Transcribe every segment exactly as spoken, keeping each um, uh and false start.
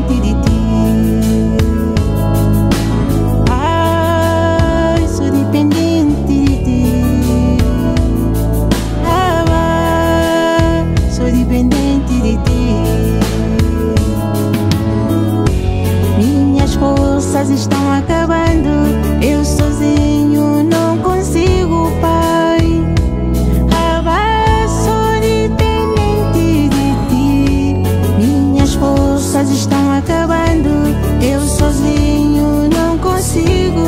dependente de ti. Ai, sou dependente de ti. Ah, sou dependente de ti. Minhas forças estão acabando, eu sozinho não consigo, Pai. Ah, sou dependente de ti. Minhas forças estão acabando, eu sozinho não consigo.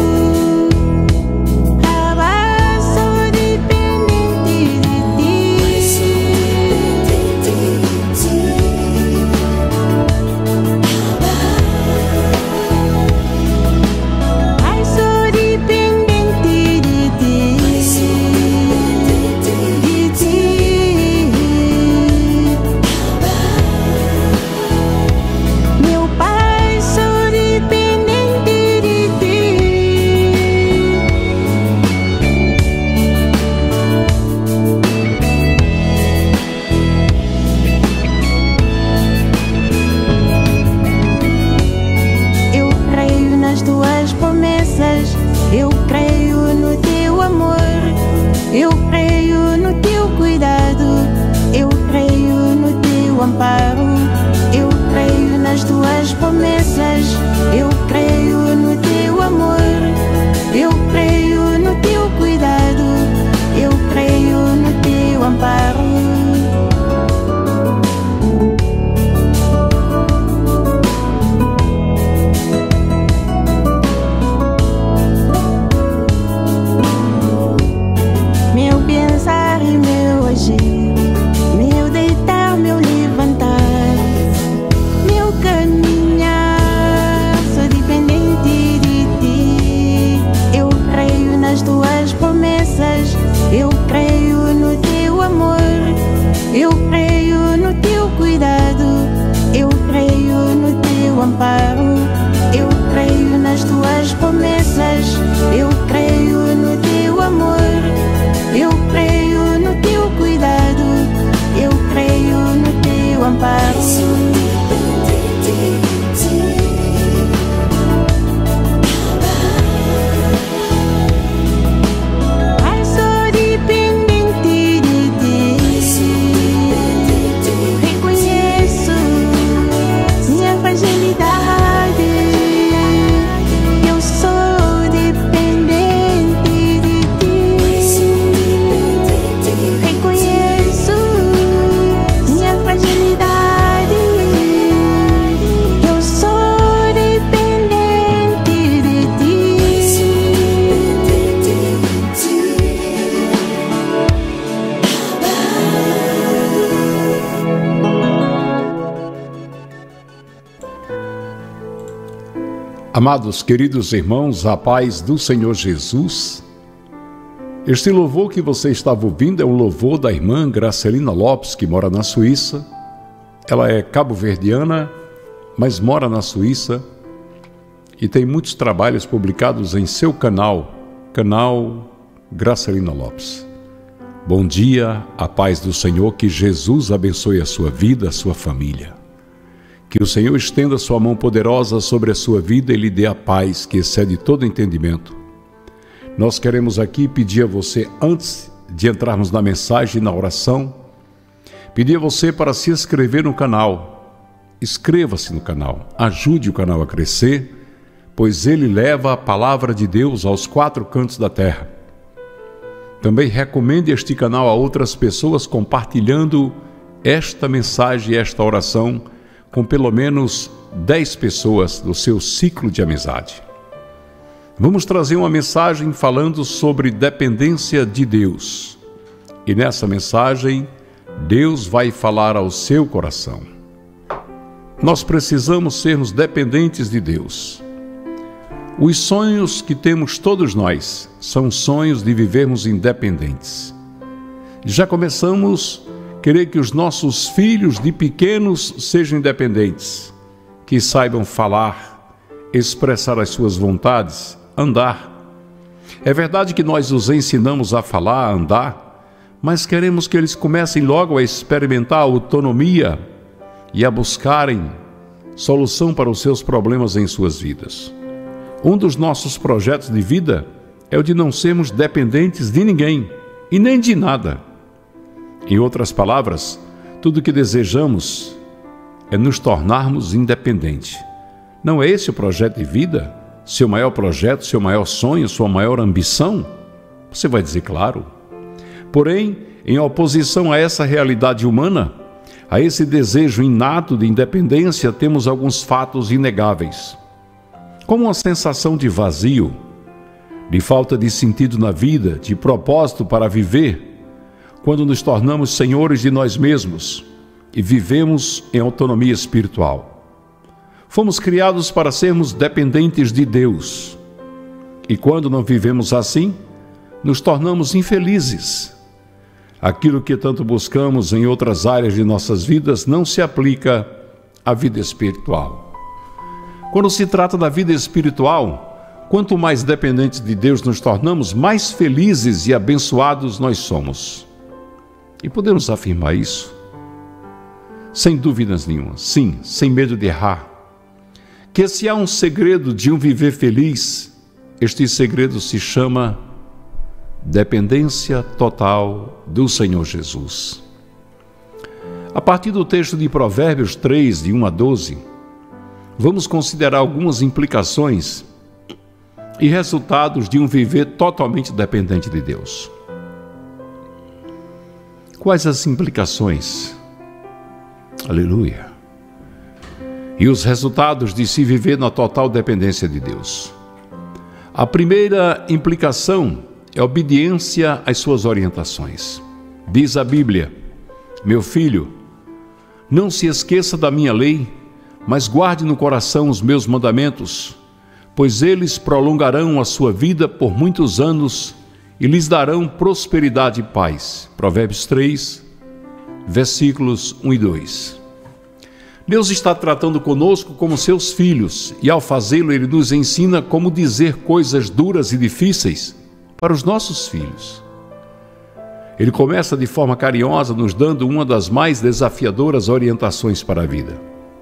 Ah, sou dependente de ti. Ai, sou dependente de ti. De ti. Meu Pai, sou dependente de ti. Eu creio nas tuas promessas, eu creio no teu amor, eu creio no teu cuidado, eu creio no teu amparo, eu creio nas tuas promessas, eu creio no teu amor, eu creio no teu cuidado, eu creio no teu amparo. Meu pensar e meu agir, meu deitar, meu levantar, meu caminhar, sou dependente de ti. Eu creio nas tuas promessas, eu creio no teu amor, eu creio no teu cuidado, eu creio no teu amparo, eu creio nas tuas promessas, eu creio no teu amor, eu creio no teu cuidado, eu creio no teu amparo. Ai, sou dependente de ti. Reconheço minha fragilidade. Eu sou dependente de ti. Reconheço minha fragilidade. Eu sou dependente de ti. Amados, queridos irmãos, a paz do Senhor Jesus. Este louvor que você estava ouvindo é um louvor da irmã Gracelina Lopes, que mora na Suíça. Ela é cabo-verdiana, mas mora na Suíça e tem muitos trabalhos publicados em seu canal, canal Gracelina Lopes. Bom dia, a paz do Senhor, que Jesus abençoe a sua vida, a sua família. Que o Senhor estenda sua mão poderosa sobre a sua vida e lhe dê a paz que excede todo entendimento. Nós queremos aqui pedir a você, antes de entrarmos na mensagem e na oração, pedir a você para se inscrever no canal. Inscreva-se no canal, ajude o canal a crescer, pois ele leva a palavra de Deus aos quatro cantos da terra. Também recomende este canal a outras pessoas, compartilhando esta mensagem e esta oração com pelo menos dez pessoas do seu ciclo de amizade. Vamos trazer uma mensagem falando sobre dependência de Deus. E nessa mensagem, Deus vai falar ao seu coração. Nós precisamos sermos dependentes de Deus. Os sonhos que temos todos nós são sonhos de vivermos independentes. Já começamos a querer que os nossos filhos de pequenos sejam independentes, que saibam falar, expressar as suas vontades, andar. É verdade que nós os ensinamos a falar, a andar, mas queremos que eles comecem logo a experimentar a autonomia e a buscarem solução para os seus problemas em suas vidas. Um dos nossos projetos de vida é o de não sermos dependentes de ninguém e nem de nada. Em outras palavras, tudo o que desejamos é nos tornarmos independentes. Não é esse o projeto de vida? Seu maior projeto, seu maior sonho, sua maior ambição? Você vai dizer claro. Porém, em oposição a essa realidade humana, a esse desejo inato de independência, temos alguns fatos inegáveis. Como uma sensação de vazio, de falta de sentido na vida, de propósito para viver, quando nos tornamos senhores de nós mesmos e vivemos em autonomia espiritual. Fomos criados para sermos dependentes de Deus. E quando não vivemos assim, nos tornamos infelizes. Aquilo que tanto buscamos em outras áreas de nossas vidas não se aplica à vida espiritual. Quando se trata da vida espiritual, quanto mais dependentes de Deus nos tornamos, mais felizes e abençoados nós somos. E podemos afirmar isso? Sem dúvidas nenhuma, sim, sem medo de errar. Que se há um segredo de um viver feliz, este segredo se chama dependência total do Senhor Jesus. A partir do texto de Provérbios três, de um a doze, vamos considerar algumas implicações e resultados de um viver totalmente dependente de Deus. Quais as implicações? Aleluia! E os resultados de se viver na total dependência de Deus. A primeira implicação é obediência às suas orientações. Diz a Bíblia: meu filho, não se esqueça da minha lei, mas guarde no coração os meus mandamentos, pois eles prolongarão a sua vida por muitos anos e lhes darão prosperidade e paz. Provérbios três, versículos um e dois. Deus está tratando conosco como seus filhos, e ao fazê-lo Ele nos ensina como dizer coisas duras e difíceis para os nossos filhos. Ele começa de forma carinhosa, nos dando uma das mais desafiadoras orientações para a vida.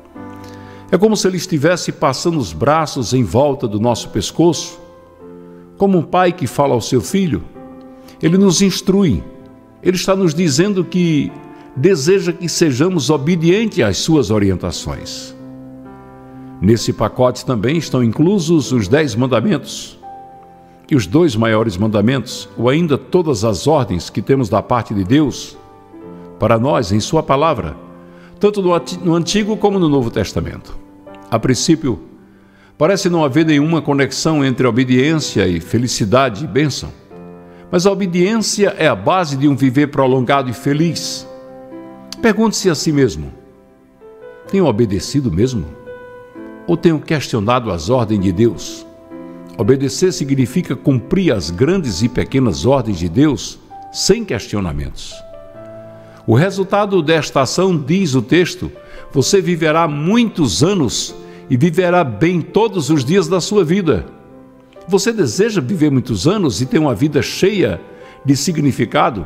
É como se Ele estivesse passando os braços em volta do nosso pescoço, como um pai que fala ao seu filho. Ele nos instrui, Ele está nos dizendo que deseja que sejamos obedientes às suas orientações. Nesse pacote também estão inclusos os dez mandamentos e os dois maiores mandamentos, ou ainda todas as ordens que temos da parte de Deus para nós em sua palavra, tanto no Antigo como no Novo Testamento. A princípio, parece não haver nenhuma conexão entre obediência e felicidade e bênção, mas a obediência é a base de um viver prolongado e feliz. Pergunte-se a si mesmo: tenho obedecido mesmo? Ou tenho questionado as ordens de Deus? Obedecer significa cumprir as grandes e pequenas ordens de Deus sem questionamentos. O resultado desta ação, diz o texto, você viverá muitos anos e viverá bem todos os dias da sua vida. Você deseja viver muitos anos e ter uma vida cheia de significado?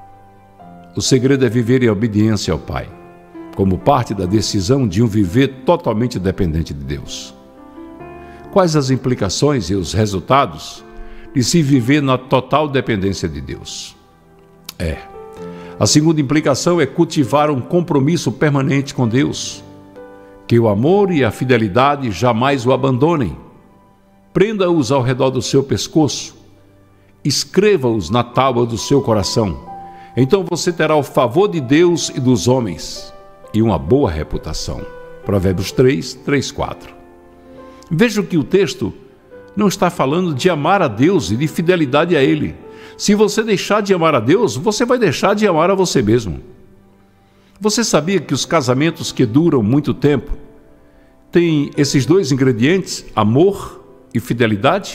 O segredo é viver em obediência ao Pai, como parte da decisão de um viver totalmente dependente de Deus. Quais as implicações e os resultados de se viver na total dependência de Deus? É, a segunda implicação é cultivar um compromisso permanente com Deus, que o amor e a fidelidade jamais o abandonem. Prenda-os ao redor do seu pescoço, escreva-os na tábua do seu coração. Então você terá o favor de Deus e dos homens e uma boa reputação. Provérbios três, três, quatro. Veja que o texto não está falando de amar a Deus e de fidelidade a Ele. Se você deixar de amar a Deus, você vai deixar de amar a você mesmo. Você sabia que os casamentos que duram muito tempo têm esses dois ingredientes, amor e fidelidade?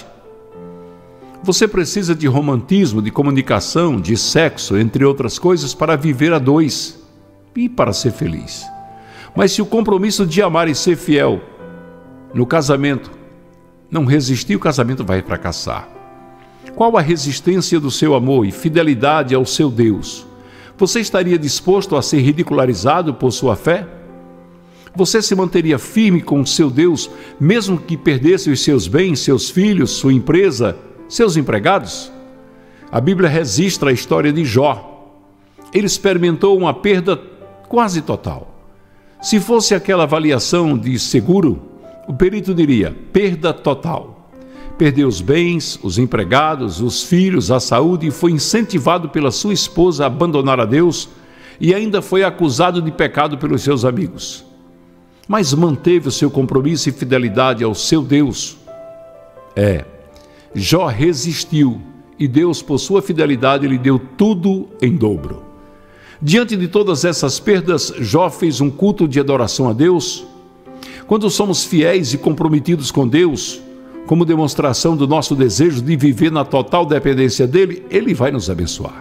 Você precisa de romantismo, de comunicação, de sexo, entre outras coisas, para viver a dois e para ser feliz. Mas se o compromisso de amar e ser fiel no casamento não resistir, o casamento vai fracassar. Qual a resistência do seu amor e fidelidade ao seu Deus? Você estaria disposto a ser ridicularizado por sua fé? Você se manteria firme com o seu Deus, mesmo que perdesse os seus bens, seus filhos, sua empresa, seus empregados? A Bíblia registra a história de Jó. Ele experimentou uma perda quase total. Se fosse aquela avaliação de seguro, o perito diria: perda total. Perdeu os bens, os empregados, os filhos, a saúde e foi incentivado pela sua esposa a abandonar a Deus e ainda foi acusado de pecado pelos seus amigos. Mas manteve o seu compromisso e fidelidade ao seu Deus. É, Jó resistiu e Deus, por sua fidelidade, lhe deu tudo em dobro. Diante de todas essas perdas, Jó fez um culto de adoração a Deus. Quando somos fiéis e comprometidos com Deus, como demonstração do nosso desejo de viver na total dependência dEle, Ele vai nos abençoar.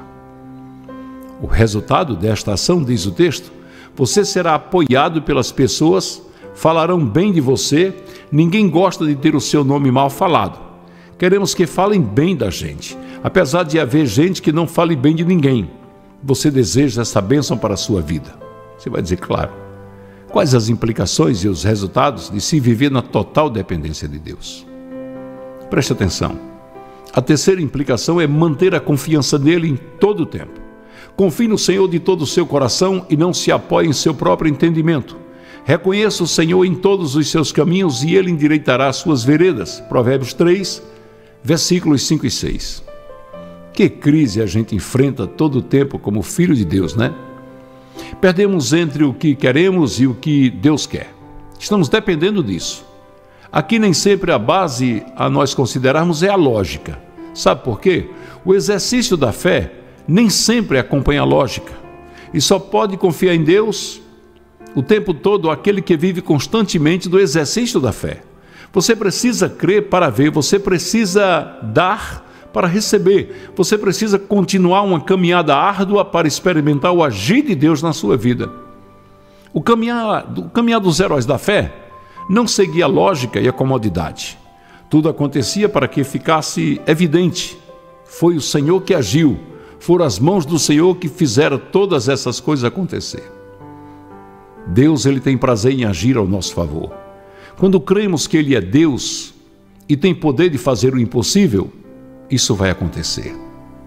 O resultado desta ação, diz o texto, você será apoiado pelas pessoas, falarão bem de você, ninguém gosta de ter o seu nome mal falado. Queremos que falem bem da gente, apesar de haver gente que não fale bem de ninguém. Você deseja essa bênção para a sua vida? Você vai dizer, claro. Quais as implicações e os resultados de se viver na total dependência de Deus? Preste atenção. A terceira implicação é manter a confiança nele em todo o tempo. Confie no Senhor de todo o seu coração e não se apoie em seu próprio entendimento. Reconheça o Senhor em todos os seus caminhos e Ele endireitará as suas veredas. Provérbios três, versículos cinco e seis. Que crise a gente enfrenta todo o tempo como filho de Deus, né? Perdemos entre o que queremos e o que Deus quer. Estamos dependendo disso. Aqui nem sempre a base a nós considerarmos é a lógica. Sabe por quê? O exercício da fé nem sempre acompanha a lógica. E só pode confiar em Deus o tempo todo aquele que vive constantemente do exercício da fé. Você precisa crer para ver, você precisa dar para receber, você precisa continuar uma caminhada árdua para experimentar o agir de Deus na sua vida. O caminhar, o caminhar dos heróis da fé não seguia a lógica e a comodidade. Tudo acontecia para que ficasse evidente. Foi o Senhor que agiu, foram as mãos do Senhor que fizeram todas essas coisas acontecer. Deus, Ele tem prazer em agir ao nosso favor. Quando cremos que Ele é Deus e tem poder de fazer o impossível, isso vai acontecer.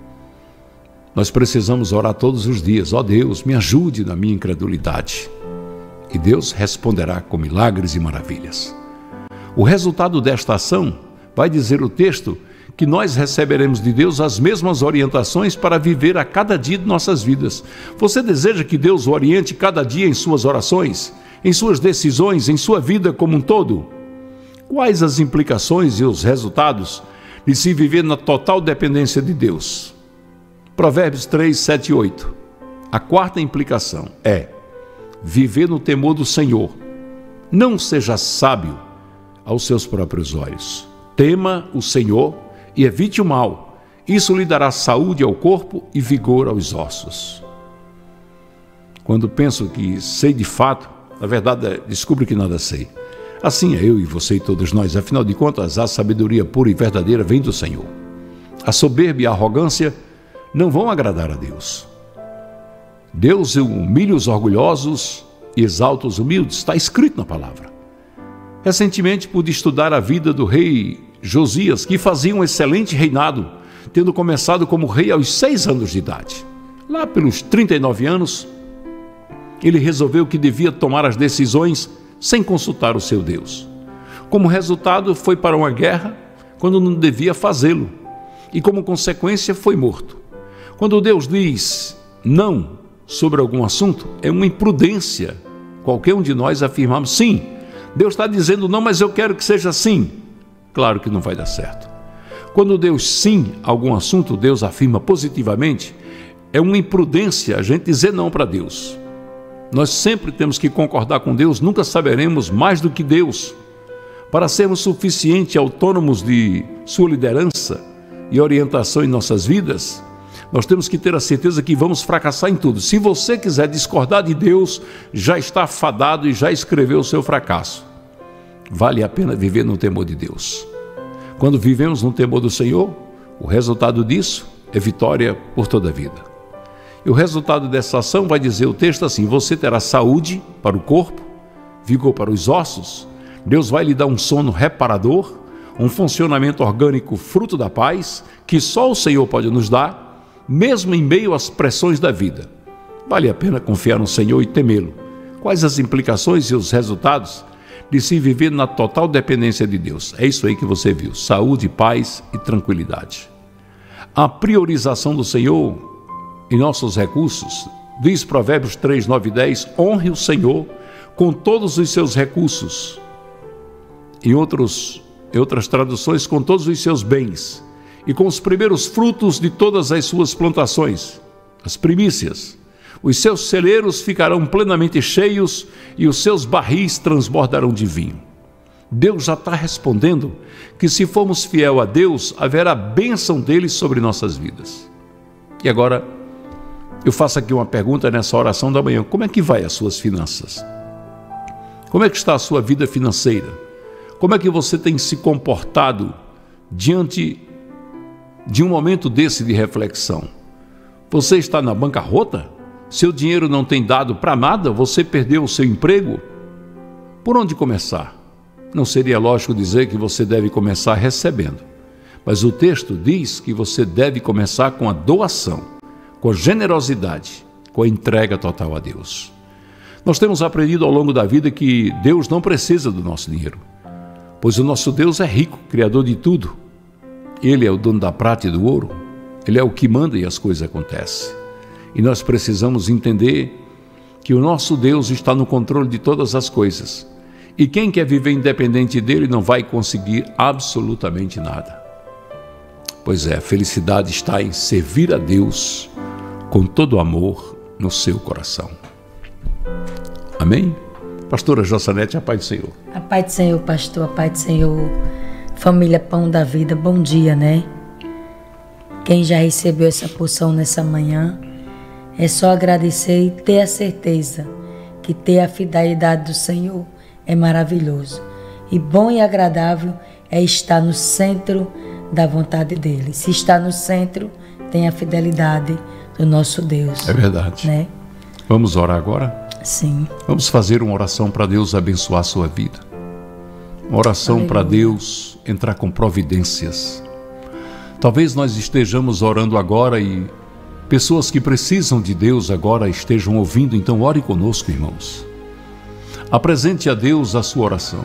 Nós precisamos orar todos os dias: ó Deus, me ajude na minha incredulidade. E Deus responderá com milagres e maravilhas. O resultado desta ação, vai dizer o texto, que nós receberemos de Deus as mesmas orientações para viver a cada dia de nossas vidas. Você deseja que Deus o oriente cada dia em suas orações, em suas decisões, em sua vida como um todo? Quais as implicações e os resultados de se viver na total dependência de Deus? Provérbios três, sete e oito. A quarta implicação é viver no temor do Senhor. Não seja sábio aos seus próprios olhos. Tema o Senhor e evite o mal. Isso lhe dará saúde ao corpo e vigor aos ossos. Quando penso que sei de fato, na verdade descubro que nada sei. Assim é eu e você e todos nós. Afinal de contas, a sabedoria pura e verdadeira vem do Senhor. A soberba e a arrogância não vão agradar a Deus. Deus humilha os orgulhosos e exalta os humildes. Está escrito na palavra. Recentemente pude estudar a vida do rei Josias, que fazia um excelente reinado, tendo começado como rei aos seis anos de idade. Lá pelos trinta e nove anos, ele resolveu que devia tomar as decisões sem consultar o seu Deus. Como resultado, foi para uma guerra quando não devia fazê-lo, e como consequência foi morto. Quando Deus diz não sobre algum assunto, é uma imprudência qualquer um de nós afirmarmos sim. Deus está dizendo não, mas eu quero que seja assim. Claro que não vai dar certo. Quando Deus sim a algum assunto, Deus afirma positivamente, é uma imprudência a gente dizer não para Deus. Nós sempre temos que concordar com Deus, nunca saberemos mais do que Deus. Para sermos suficientes autônomos de sua liderança e orientação em nossas vidas, nós temos que ter a certeza que vamos fracassar em tudo. Se você quiser discordar de Deus, já está fadado e já escreveu o seu fracasso. Vale a pena viver no temor de Deus. Quando vivemos no temor do Senhor, o resultado disso é vitória por toda a vida. E o resultado dessa ação vai dizer o texto assim: você terá saúde para o corpo vigor para os ossos. Deus vai lhe dar um sono reparador, um funcionamento orgânico fruto da paz, que só o Senhor pode nos dar, mesmo em meio às pressões da vida. Vale a pena confiar no Senhor e temê-lo. Quais as implicações e os resultados de se viver na total dependência de Deus? É isso aí que você viu: saúde, paz e tranquilidade. A priorização do Senhor em nossos recursos, diz Provérbios três, nove e dez, honre o Senhor com todos os seus recursos. Em, outros, em outras traduções, com todos os seus bens e com os primeiros frutos de todas as suas plantações, as primícias. Os seus celeiros ficarão plenamente cheios e os seus barris transbordarão de vinho. Deus já está respondendo que, se formos fiel a Deus, haverá bênção dele sobre nossas vidas. E agora, eu faço aqui uma pergunta nessa oração da manhã: como é que vai as suas finanças? Como é que está a sua vida financeira? Como é que você tem se comportado diante de um momento desse de reflexão? Você está na bancarrota? Seu dinheiro não tem dado para nada? Você perdeu o seu emprego? Por onde começar? Não seria lógico dizer que você deve começar recebendo, mas o texto diz que você deve começar com a doação, com a generosidade, com a entrega total a Deus. Nós temos aprendido ao longo da vida que Deus não precisa do nosso dinheiro, pois o nosso Deus é rico, criador de tudo. Ele é o dono da prata e do ouro. Ele é o que manda e as coisas acontecem. E nós precisamos entender que o nosso Deus está no controle de todas as coisas. E quem quer viver independente dele não vai conseguir absolutamente nada. Pois é, a felicidade está em servir a Deus com todo o amor no seu coração. Amém? Pastora Jossanete, a paz do Senhor. A paz do Senhor, pastor, a paz do Senhor. Família Pão da Vida, bom dia, né? Quem já recebeu essa porção nessa manhã, é só agradecer e ter a certeza que ter a fidelidade do Senhor é maravilhoso. E bom e agradável é estar no centro da vontade dele. Se está no centro, tem a fidelidade do nosso Deus. É verdade. Né? Vamos orar agora? Sim. Vamos fazer uma oração para Deus abençoar a sua vida. Uma oração para Deus entrar com providências. Talvez nós estejamos orando agora e pessoas que precisam de Deus agora estejam ouvindo, então ore conosco, irmãos. Apresente a Deus a sua oração.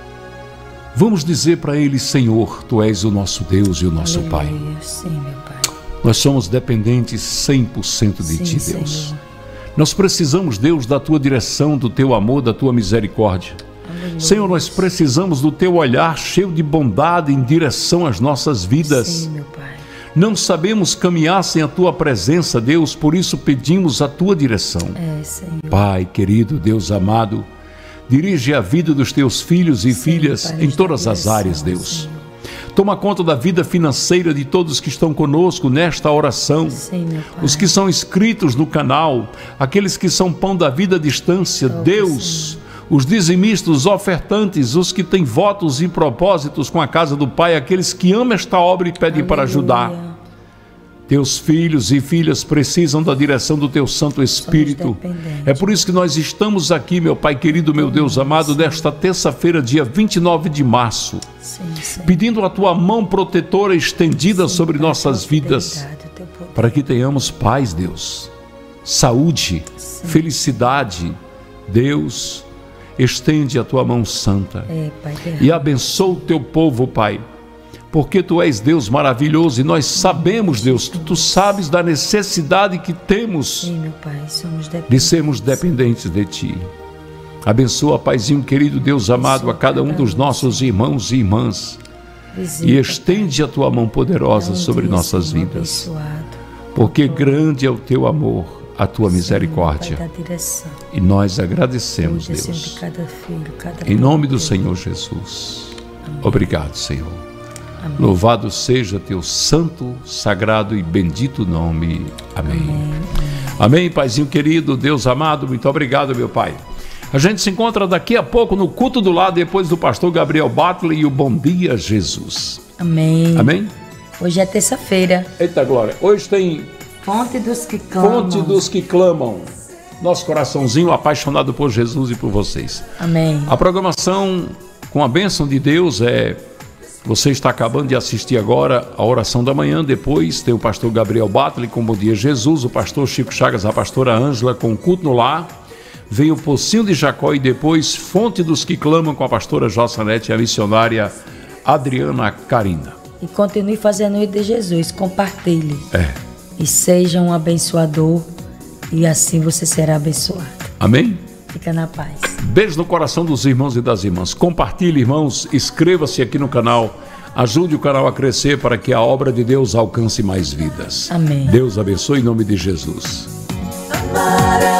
Vamos dizer para Ele: Senhor, Tu és o nosso Deus e o nosso Aleluia. Pai. Sim, meu Pai. Nós somos dependentes cem por cento de Sim, Ti, Deus. Senhor. Nós precisamos, Deus, da Tua direção, do Teu amor, da Tua misericórdia. Aleluia. Senhor, nós precisamos do Teu olhar cheio de bondade em direção às nossas vidas. Sim, meu Pai. Não sabemos caminhar sem a Tua presença, Deus, por isso pedimos a Tua direção. É, Senhor. Pai querido, Deus amado, dirige a vida dos Teus filhos e Sim, filhas Pai, em nos todas dá as direção, áreas, Deus. Senhor. Toma conta da vida financeira de todos que estão conosco nesta oração. Sim, meu Pai. Os que são inscritos no canal, aqueles que são Pão da Vida à distância, Todos, Deus, Senhor. os dizimistas, os ofertantes, os que têm votos e propósitos com a casa do Pai, aqueles que amam esta obra e pedem para ajudar. Teus filhos e filhas precisam da direção do Teu Santo Espírito. É por isso que nós estamos aqui, meu Pai querido, meu Deus amado, nesta terça-feira, dia vinte e nove de março, Sim, Senhor. pedindo a Tua mão protetora estendida Sim, sobre Pai, nossas tua vidas, fidelidade, o teu poder. para que tenhamos paz, Deus, saúde, Sim. felicidade. Deus, estende a Tua mão santa É, Pai, e abençoa o Teu povo, Pai, porque Tu és Deus maravilhoso e nós sabemos, Deus, que Tu sabes da necessidade que temos Sim, meu Pai, somos de dependentes. sermos dependentes de Ti. Abençoa, Paizinho querido, Deus amado, a cada um dos nossos irmãos e irmãs Visita, e estende a Tua mão poderosa Pai, sobre um dia, nossas Senhor, vidas, abençoado. porque grande é o Teu amor, a Tua Sim, misericórdia, Pai, dá direção. e nós agradecemos, Cuida, Senhor, de Deus, cada filho, cada em nome do filho. Senhor Jesus. Obrigado, Senhor. Amém. Louvado seja Teu santo, sagrado e bendito nome. Amém. Amém. Amém, Paizinho querido, Deus amado, muito obrigado, meu Pai. A gente se encontra daqui a pouco no culto do lado, depois do pastor Gabriel Butler e o Bom Dia Jesus. Amém. Amém? Hoje é terça-feira. Eita glória, hoje tem Fonte dos que clamam. Fonte dos que clamam. nosso coraçãozinho apaixonado por Jesus e por vocês. Amém. A programação, com a bênção de Deus, é... Você está acabando de assistir agora a oração da manhã. Depois tem o pastor Gabriel Batley com Bom Dia Jesus, o pastor Chico Chagas, a pastora Ângela com Culto no Lar. Vem o Pocinho de Jacó e depois Fonte dos que Clamam com a pastora Jossanete e a missionária Adriana Carina. E continue fazendo o de Jesus, compartilhe. É. E seja um abençoador e assim você será abençoado. Amém? Fica na paz. Beijo no coração dos irmãos e das irmãs. Compartilhe, irmãos, inscreva-se aqui no canal. Ajude o canal a crescer para que a obra de Deus alcance mais vidas. Amém. Deus abençoe em nome de Jesus. Amar